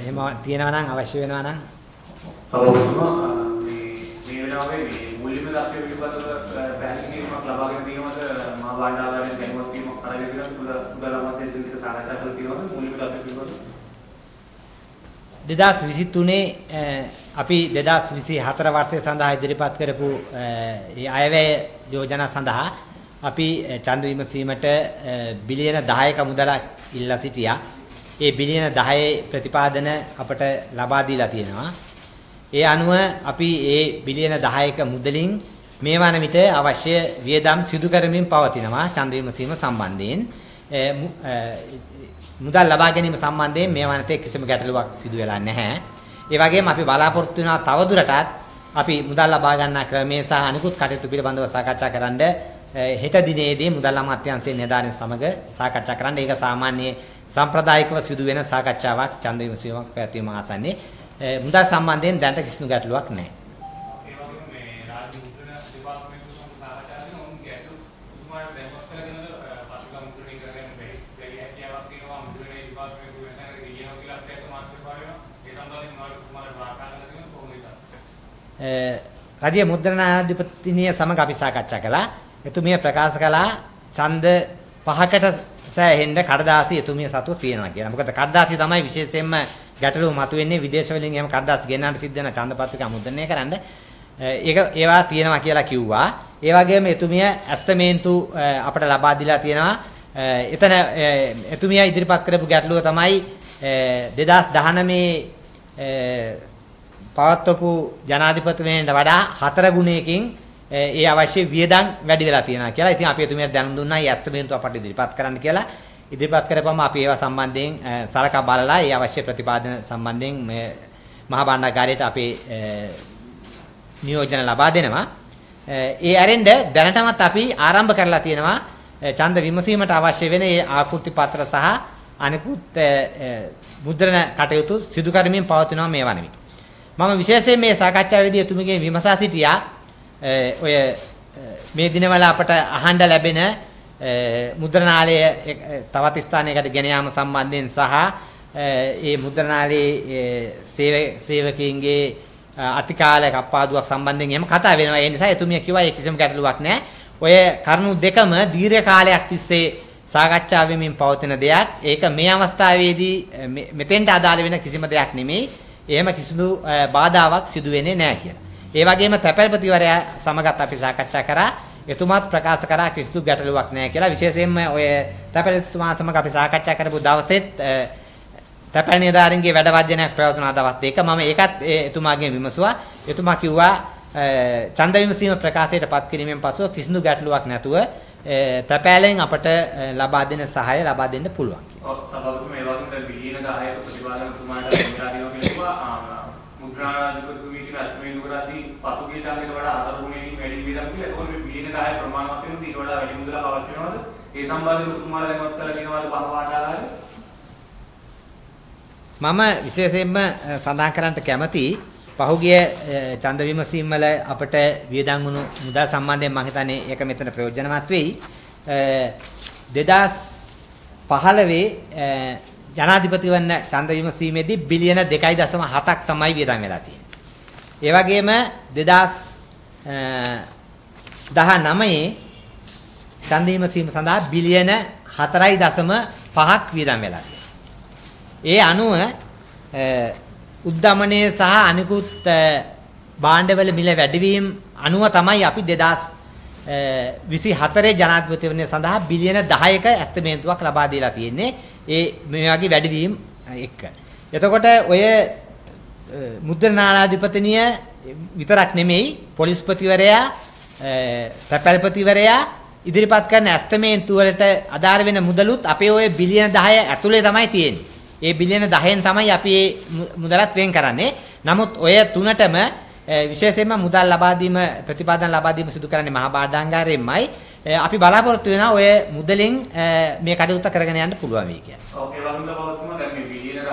එහෙම තියෙනවා නම් අවශ්‍ය වෙනවා නම් මේ වෙලාවේ මේ මූල්‍යම දාස්ත්‍ය පිළිබඳව පැහැදිලි කිරීමක් ලබාගෙන තියෙනවද මහා භාණ්ඩාගාරයෙන් දැනුවත් වීමක් කරගෙන තියෙනවද පුදලමතේ සිද්ධ සාකච්ඡා කරලා තියෙනවද මූල්‍යම දාස්ත්‍ය පිළිබඳව 2023 අපි 2024 වර්ෂය සඳහා ඉදිරිපත් කරපු ඒ අයවැය යෝජනා සඳහා අපි ඡන්ද විමසීමට බිලියන 10ක මුදලක් ඉල්ලා සිටියා. ඒ බිලියන 10 ප්‍රතිපාදන අපට ලබා දීලා තියෙනවා. ඒ අනුව අපි ඒ බිලියන 10ක මුදලින් මේ වන විට අවශ්‍ය වියදම් සිදු කරමින් පවතිනවා ඡන්ද විමසීම සම්බන්ධයෙන්. මුදල් ලබා ගැනීම සම්බන්ධයෙන් මේ වනතේ කිසිම ගැටලුවක් සිදු වෙලා නැහැ. ඒ වගේම අපි බලාපොරොත්තු වෙනවා තවදුරටත් අපි මුදල් ලබා ගන්නා ක්‍රමය සහ අනිකුත් කටයුතු පිළිබඳව සාකච්ඡා කරන්න හෙට දිනේදී මුදල් අමාත්‍යාංශයේ නිලධාරීන් සමග සාකච්ඡා කරන්න. ඒක සාමාන්‍ය සම්ප්‍රදායිකව සිදු වෙන සාකච්ඡාවක් ඡන්ද විමසීමක් පැවැත්වීම ආසන්නේ. මුදල් සම්බන්ධයෙන් දැනට කිසිදු ගැටලුවක් නැහැ. රජයේ මුද්‍රණාධිපතිනිය සමග අපි සාකච්ඡා කළා. එතුමිය ප්‍රකාශ කළා ඡන්ද 5කට සෑහෙන්න කඩදාසි එතුමිය සතුව තියෙනවා කියලා. මොකද කඩදාසි තමයි විශේෂයෙන්ම ගැටලුව මතුවෙන්නේ විදේශ වලින් එහෙම කඩදාසි ගෙන්නන්න සිද්ධ වෙන ඡන්ද පත්‍රිකා මුද්‍රණය කරන්න. ඒවා තියෙනවා කියලා කිව්වා. ඒ වගේම එතුමිය ඇස්තමේන්තු අපට ලබා දීලා තියෙනවා. එතන එතුමිය ඉදිරිපත් කරපු ගැටලුව තමයි 2019 පවත්වපු ජනාධිපතිවරණයට වඩා 4 ගුණයකින් ඒ අවශ්‍ය වියදම් වැඩි වෙලා තියෙනවා කියලා. ඉතින් අපි එතුමියට දැනුම් දුන්නා මේ ඇස්තමේන්තුව අපට ඉදිරිපත් කරන්න කියලා. ඉදිරිපත් කරපුවම අපි ඒවා සම්බන්ධයෙන් සලකා බලලා ඒ අවශ්‍ය ප්‍රතිපාදන සම්බන්ධයෙන් මේ මහා භාණ්ඩාගාරයට අපි නියෝජන ලබා දෙනවා. ඒ ඇරෙන්න දැනටමත් අපි ආරම්භ කරලා තියෙනවා ඡන්ද විමසීමට අවශ්‍ය වෙන ඒ ආකෘති පත්‍ර සහ අනිකුත් මුද්‍රණ කටයුතු සිදු කරමින් පවතිනවා මේ වන විට. මම විශේෂයෙන් මේ සාකච්ඡාවේදී එතුමියගේ විමසා සිටියා ඔය මේ දිනවල අපට අහන්න ලැබෙන මුද්‍රණාලය තවත් ස්ථානයකට ගෙන යාම සම්බන්ධයෙන් සහ ඒ මුද්‍රණාලයේ සේවකයින්ගේ අතිකාලයක අප්පාදුවක් සම්බන්ධයෙන් එහෙම කතා වෙනවා. ඒ නිසා එතුමිය කිව්වා ඒ කිසිම ගැටලුවක් නැහැ. ඔය කරුණු දෙකම දීර්ඝ කාලයක් තිස්සේ සාකච්ඡා වෙමින් පවතින දෙයක්. ඒක මේ අවස්ථාවේදී මෙතෙන්ට අදාළ වෙන කිසිම දෙයක් නෙමෙයි. එහෙම කිසිදු බාධාවක් සිදු වෙන්නේ නැහැ කියලා. ඒ වගේම තැපැල්පතිවරයා සමගත් අපි සාකච්ඡා කරා. එතුමාත් ප්‍රකාශ කරා කිසිදු ගැටලුවක් නැහැ කියලා. විශේෂයෙන්ම ඔය තැපැල්තුමා සමග අපි සාකච්ඡා කරපු දවසෙත් තැපැල් නිලධාරීන්ගේ වැඩ වර්ජනයක් පැවතුණා දවස් දෙක. මම ඒකත් එතුමාගෙන් විමසුවා. එතුමා කිව්වා ඡන්ද විමසීම ප්‍රකාශයට පත් කිරීමෙන් පසුව කිසිදු ගැටලුවක් නැතුව තැපැලෙන් අපට ලබා දෙන සහාය ලබා දෙන්න පුළුවන් කියලා. ඔව් සභාපතිතුමා ඒ වගේම බිලියන 10ක ප්‍රතිපාදන තුමාට මෙලා දෙනවා කියලා මුද්‍රාධිපතිතුමී කියන අත්මේන්තු කරාසි පසුගිය ඡන්දයට වඩා 4 ගුණයකින් වැඩි වියදම් කියලා. ඒකෝර මේ බිලියන 10 ප්‍රමාණවත් වෙනද ඊට වඩා වැඩි මුදලක් අවශ්‍ය වෙනවද? ඒ සම්බන්ධව තුමාලා දැනුවත් කරලා තියෙනවද බහවාටාලාද? මම විශේෂයෙන්ම සඳහන් කරන්නට කැමතියි පහුගිය ඡන්ද විමසීම් වල අපට වියදම් වුණු මුදල් සම්බන්ධයෙන් මම හිතන්නේ ඒක මෙතන ප්‍රයෝජනවත් වෙයි. 2015 ජනාධිපතිවරණ ඡන්ද විමසීමේදී බිලියන 2.7ක් තමයි වියදම් වෙලා තියෙන්නේ. ඒ වගේම 2019 ඡන්ද විමසීම සඳහා බිලියන 4.5ක් වියදම් වෙලා තියෙනවා. ඒ අනුව උද්දමනයේ සහ අනිකුත් භාණ්ඩවල මිල වැඩිවීම අනුව තමයි අපි 2024 ජනාධිපතිවරණය සඳහා බිලියන 10ක ඇස්තමේන්තුවක් ලබා දීලා තියෙන්නේ. ඒ මේ වගේ වැඩිවීම එක්ක. එතකොට ඔය මුද්‍රණාධිපතිනිය විතරක් නෙමෙයි පොලිස්පතිවරයා තැපැල්පතිවරයා ඉදිරිපත් කරන ඇස්තමේන්තු වලට අදාළ වෙන මුදලුත් අපේ ඔය බිලියන 10 ඇතුලේ තමයි තියෙන්නේ. ඒ බිලියන 10න් තමයි අපි මුදලත් වෙන් කරන්නේ. නමුත් ඔය තුනටම විශේෂයෙන්ම මුදල් ලබා දීම ප්‍රතිපාදන ලබා දීම සිදු කරන්නේ මහා භාණ්ඩාගාරයෙන්මයි. අපි බලාපොරොත්තු වෙනවා ඔය මුදලින් මේ කටයුත්ත කරගෙන යන්න පුළුවන් වෙයි කියලා. ඔව් ඒ වගේම බවතුමා දැන් මේ බිලියන 10ක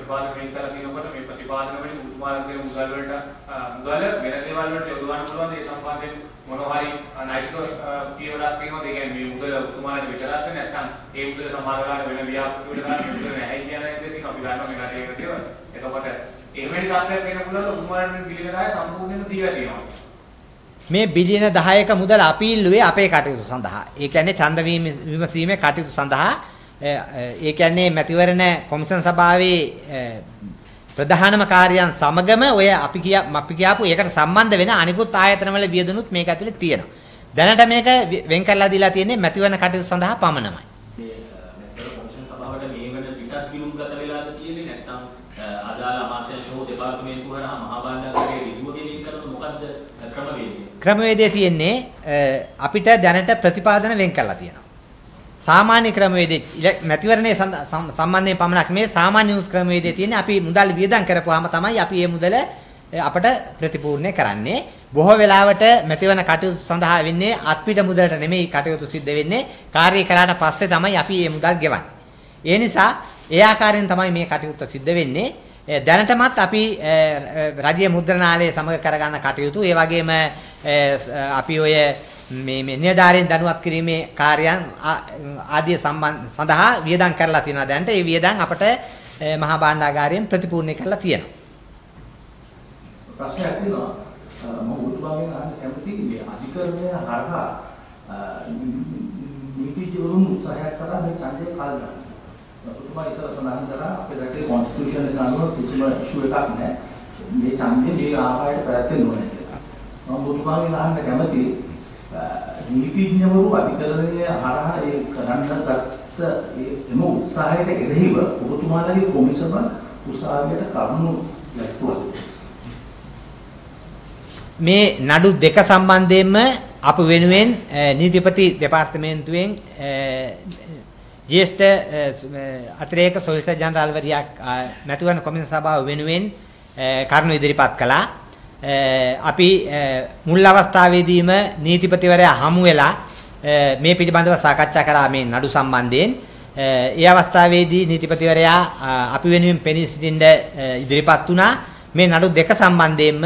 ප්‍රතිපාදන වෙන් කරලා තියෙනකොට මේ ප්‍රතිපාදන වලින් උතුමාලගේ මුදල් වලට මුදල් වෙන දේවල් වලට යොදවන්න පුළුවන් ඒ සම්බන්ධයෙන් මොනවා හරි නෛතික පියවරක් තියෙනවද? ඒ කියන්නේ මේ මුදල් උතුමාලට විතරක්ද නැත්නම් ඒ මුදල් සමහර වෙලාවට වෙන ව්‍යාපෘති වල දාන්න මුදල් නැහැ කියන එක තියෙනවා. අපි ගන්නවා මේ රටේ එක කියලා. එතකොට එහෙමයි තාක්ෂණයක් වෙන්න පුළුවන් උතුමාලට මේ බිලියන 10 සම්පූර්ණයෙන්ම දීලා තියෙනවා. මේ බිලියන 10ක මුදල අපි ඉල්ලුවේ අපේ කටයුතු සඳහා. ඒ කියන්නේ ඡන්ද විමසීමේ කටයුතු සඳහා. ඒ කියන්නේ මැතිවරණ කොමිෂන් සභාවේ ප්‍රධානම කාර්යයන් සමගම ඔය අපි කියාපු ඒකට සම්බන්ධ වෙන අනිකුත් ආයතනවල වියදනුත් මේක ඇතුලේ තියෙනවා. දැනට මේක වෙන් කරලා දීලා තියෙන්නේ මැතිවරණ කටයුතු සඳහා පමණමයි. මේ මැතිවරණ කොමිෂන් සභාවට මේ වෙන පිටත් ගිණුම්ගත වෙලාද තියෙන්නේ නැත්නම් අදාළ අමාත්‍යාංශ හෝ දෙපාර්තමේන්තුව හරහා මහා බණ්ඩාරගේ ඍජුව ගෙනින් කරන මොකද්ද ක්‍රමවේදය? ක්‍රමවේදය තියෙන්නේ අපිට දැනට ප්‍රතිපාදන වෙන් කරලා තියෙනවා. සාමාන්‍ය ක්‍රමවේදයේ මැතිවරණයේ සම්බන්ධයෙන් පමණක් මේ සාමාන්‍ය ක්‍රමවේදයේ තියෙන්නේ අපි මුදල් වියදම් කරපුවාම තමයි අපි මේ මුදල අපට ප්‍රතිපූර්ණය කරන්නේ. බොහෝ වෙලාවට මැතිවරණ කටයුතු සඳහා වෙන්නේ අත්පිට මුදලට නෙමෙයි කටයුතු සිද්ධ වෙන්නේ. කාර්ය කරාට පස්සේ තමයි අපි මේ මුදල් ගෙවන්නේ. ඒ නිසා ඒ ආකාරයෙන් තමයි මේ කටයුත්ත සිද්ධ වෙන්නේ. දැනටමත් අපි රජයේ මුද්‍රණාලය සමග කරගන්න කටයුතු ඒ වගේම අපි ඔය මේ නිලධාරීන් දැනුවත් කිරීමේ කාර්යයන් ආදී සඳහා වියදම් කරලා තියෙනවා. දැනට ඒ වියදම් අපට මහා භාණ්ඩාගාරයෙන් ප්‍රතිපූර්ණ කරලා තියෙනවා. ප්‍රශ්නයක් තියෙනවා. මම ඔබතුමාගෙන් අහන්න කැමතියි මේ අධිකරණය හරහා නීතිඥවරුන් උත්සාහයක් කරා මේ ඡන්දය කල් ගන්න. ඔබතුමා ඉස්සර සඳහන් කරා අපේ රටේ කොන්ස්ටිටියුෂන් එක අනුව කිසිම ඉෂුව එකක් නැහැ. මේ ඡන්දය මේ ආකාරයට පැවැත්වෙන්න ඕනේ කියලා. මම ඔබතුමාගෙන් අහන්න කැමතියි නීතිඥවරු අධිකරණය හරහා ඒ කරන්න ගත්ත එම උත්සාහයට එරෙහිව ඔබතුමාලගේ කොමිසම උසාවියට කරුණු දැක්වුවා. මේ නඩු දෙක සම්බන්ධයෙන්ම අප වෙනුවෙන් නීතිපති දෙපාර්තමේන්තුවෙන් ජ්‍යෙෂ්ඨ අතිරේක සොලිසිටර් ජනරාල්වරියක් මැතිවරණ කොමිෂන් සභාව වෙනුවෙන් කරුණු ඉදිරිපත් කළා. අපි මුල් අවස්ථාවේදීම නීතිපතිවරයා හමු වෙලා මේ පිළිබඳව සාකච්ඡා කරා මේ නඩු සම්බන්ධයෙන්. ඒ අවස්ථාවේදී නීතිපතිවරයා අපි වෙනුවෙන් පෙනී සිටින්න ඉදිරිපත් වුණා. මේ නඩු දෙක සම්බන්ධයෙන්ම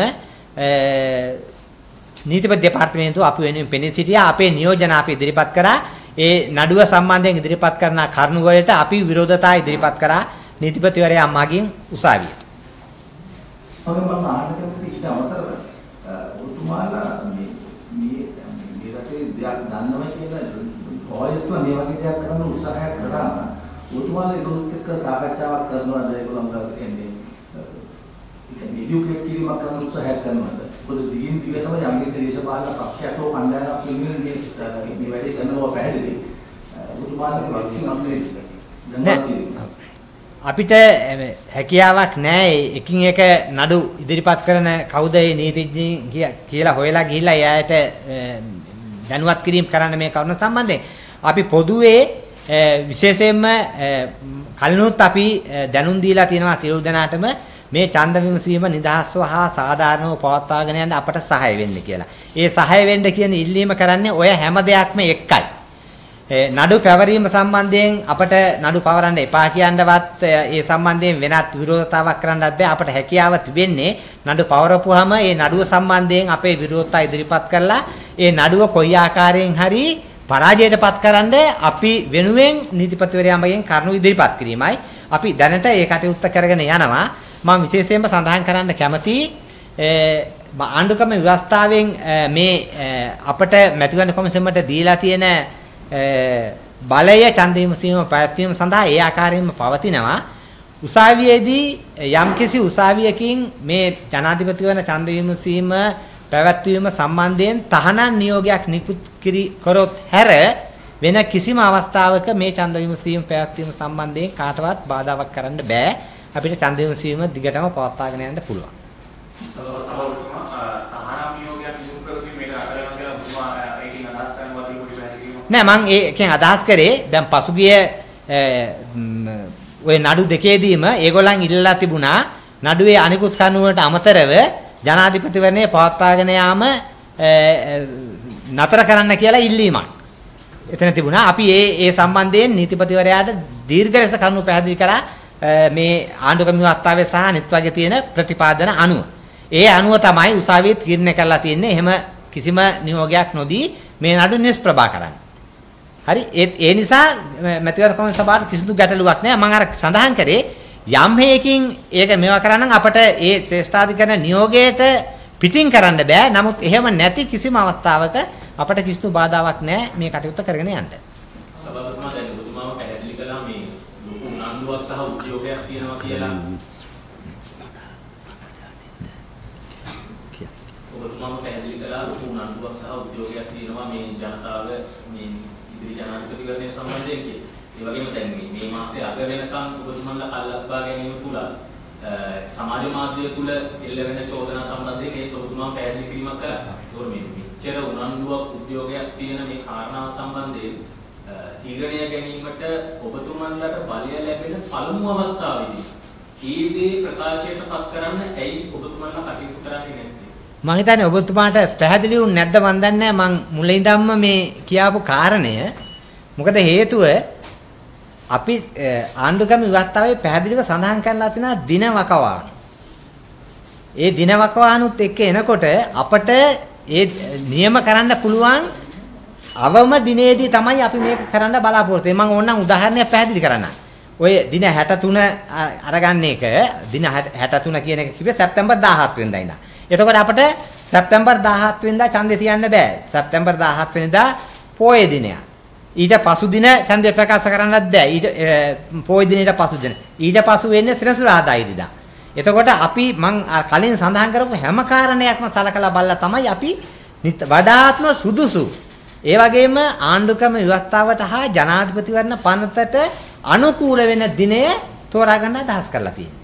නීතිපති දෙපාර්තමේන්තුව අපි වෙනුවෙන් පෙනී සිටියා. අපේ නියෝජන අපි ඉදිරිපත් කරා. ඒ නඩුව සම්බන්ධයෙන් ඉදිරිපත් කරන කරුණු වලට අපි විරෝධතා ඉදිරිපත් කරා නීතිපතිවරයා මගින් උසාවියට. මම ආනකමට ඊට අමතරව ඔබතුමාලා මේ රටේ දෙයක් දන්නවා කියලා ඔයස්ලා මේ වගේ දෙයක් කරන්න උත්සාහයක් කරා. ඔබතුමාලා ඒකත් එක්ක සාකච්ඡාවක් කරනවාද ඒගොල්ලෝ කියන්නේ එඩියුකේට් කිරීමක් කරන්න උත්සාහයක් කරනවාද? මොකද දිගින් දිග තමයි යම්කිසි දේශපාලන පක්ෂයක් හෝ කණ්ඩායමක් වෙනුවෙන් මේ වැඩේ කරනවා පැහැදිලි. ඔබතුමාලාගේ වගකීම අපේ අපිට හැකියාවක් නැහැ එකින් එක නඩු ඉදිරිපත් කරන කවුද ඒ නීතිඥ කියලා හොයලා ගිහිල්ලා එයාට දැනුවත් කිරීම කරන්න මේ කරුණ සම්බන්ධයෙන් අපි පොදුවේ විශේෂයෙන්ම කලිනුත් අපි දැනුම් දීලා තියෙනවා සියලු දෙනාටම මේ ඡන්ද විමසීම නිදහස්ව හා සාධාරණව පවත්වාගෙන යන්න අපට සහාය වෙන්න කියලා. ඒ සහාය වෙන්න කියන ඉල්ලීම කරන්නේ ඔය හැම දෙයක්ම එක්කයි. නඩු පැවරීම සම්බන්ධයෙන් අපට නඩු පවරන්න එපා කියන්නවත් ඒ සම්බන්ධයෙන් වෙනත් විරෝධතාවක් කරන්නත් බෑ. අපට හැකියාව තිබෙන්නේ නඩු පවරපුවාම ඒ නඩුව සම්බන්ධයෙන් අපේ විරෝධතා ඉදිරිපත් කරලා ඒ නඩුව කොයි ආකාරයෙන් හරි පරාජයටපත් කරන්න අපි වෙනුවෙන් නීතිපතිවරයා මගෙන් කරුණු ඉදිරිපත් කිරීමයි. අපි දැනට ඒ කටයුත්ත කරගෙන යනවා. මම විශේෂයෙන්ම සඳහන් කරන්න කැමතියි ආණ්ඩුක්‍රම ව්‍යවස්ථාවෙන් මේ අපට මැතිවරණ කොමිසමට දීලා තියෙන බලය ඡන්ද විමසීම පැවැත්වීම සඳහා ඒ ආකාරයෙන්ම පවතිනවා. උසාවියේදී යම්කිසි උසාවියකින් මේ ජනාධිපතිවරණ ඡන්ද විමසීම පැවැත්වීම සම්බන්ධයෙන් තහනම් නියෝගයක් නිකුත් කරොත් හැර වෙන කිසිම අවස්ථාවක මේ ඡන්ද විමසීම පැවැත්වීම සම්බන්ධයෙන් කාටවත් බාධාවක් කරන්න බෑ. අපිට ඡන්ද විමසීම දිගටම පවත්වාගෙන යන්න පුළුවන්. නෑ මම ඒකෙන් අදහස් කරේ දැන් පසුගිය ඔය නඩු දෙකේදීම ඒගොල්ලන් ඉල්ලලා තිබුණා නඩුවේ අනිකුත් කරුණු වලට අමතරව ජනාධිපතිවරණය පවත්වාගෙන යාම නතර කරන්න කියලා ඉල්ලීමක් එතන තිබුණා. අපි ඒ සම්බන්ධයෙන් නීතිපතිවරයාට දීර්ඝ ලෙස කරුණු පැහැදිලි කරා මේ ආණ්ඩුක්‍රම ව්‍යවස්ථාවේ සහ අනිත් වගේ තියෙන ප්‍රතිපාදන අනුව. ඒ අනුව තමයි උසාවියේ තීරණය කරලා තියෙන්නේ. එහෙම කිසිම නියෝගයක් නොදී මේ නඩු නිෂ්ප්‍රභා කරන්න. හරි ඒ නිසා මැතිවරණ සභාවට කිසිදු ගැටලුවක් නැහැ. මම අර සඳහන් කරේ යම් හේකින් ඒක මේවා කරන්න අපට ඒ ශ්‍රේෂ්ඨාධිකරණ නියෝගයට පිටින් කරන්න බෑ. නමුත් එහෙම නැති කිසිම අවස්ථාවක අපට කිසිදු බාධාවක් නැහැ මේ කටයුත්ත කරගෙන යන්න. සභාපතිතුමා දැන් ඔබතුමාම පැහැදිලි කළා මේ ලොකු උනන්දුවක් සහ උද්‍යෝගයක් තියෙනවා කියලා. ඔබතුමාම පැහැදිලි කළා ලොකු උනන්දුවක් සහ උද්‍යෝගයක් තියෙනවා මේ ජනතාව මේ ඉදිරි ජනාධිපතිවරණය සම්බන්ධයෙන් කියලා. ඒ වගේම දැන් මේ මාසේ අග වෙනකන් ඔබතුමන්ලා කල්ලක්වා ගැනීම තුල සමාජ මාධ්‍ය තුල එල්ල වෙන චෝදනා සම්බන්ධයෙන් ඒ ඔබතුමා පැහැදිලි කිරීමක් කළා. ඒකෝ මේ මෙච්චර උනන්දුවක් උද්‍යෝගයක් තියෙන මේ කාරණාව සම්බන්ධයෙන් තීරණය ගැනීමට ඔබතුමන්ලට බලය ලැබෙන පළමු අවස්ථාවේදී ඒ දේ ප්‍රකාශයට පත් කරන්න ඇයි ඔබතුමන්ලා කටයුතු කරන්නේ නැත්තේ? මම හිතන්නේ ඔබතුමාට පැහැදිලි වුණ නැද්ද මන් දන්නේ නැහැ. මම මුලින් ඉඳන්ම මේ කියාපු කාරණය මොකද හේතුව අපි ආණ්ඩුක්‍රම ව්‍යවස්ථාවේ පැහැදිලිව සඳහන් කරලා තියෙනවා දින වකවානු. ඒ දින වකවානුත් එක්ක එනකොට අපට ඒ නියම කරන්න පුළුවන් අවම දිනේදී තමයි අපි මේක කරන්න බලාපොරොත්තු වෙන්නේ. මම ඕනනම් උදාහරණයක් පැහැදිලි කරන්නම්. ඔය දින 63 අරගන්න එක දින 63 කියන එක කිව්වේ සැප්තැම්බර් 17 වෙනිදා ඉඳන්. එතකොට අපිට සැප්තැම්බර් 17 වෙනිදා ඡන්දය තියන්න බෑ. සැප්තැම්බර් 17 වෙනිදා පොය දිනයක්. ඊට පසු දින ඡන්දය ප්‍රකාශ කරන්නත් බෑ. ඊට පොය දිනේට පසු දින. ඊට පසු වෙන්නේ සෙනසුරාදා ඉරිදා. එතකොට අපි මං කලින් සඳහන් කරපු හැම කාරණයක්ම සලකලා බලලා තමයි අපි වඩාත්ම සුදුසු ඒ වගේම ආණ්ඩුක්‍රම ව්‍යවස්ථාවට හා ජනාධිපතිවරණ පනතට අනුකූල වෙන දිනය තෝරා ගන්න අදහස් කරලා තියෙනවා.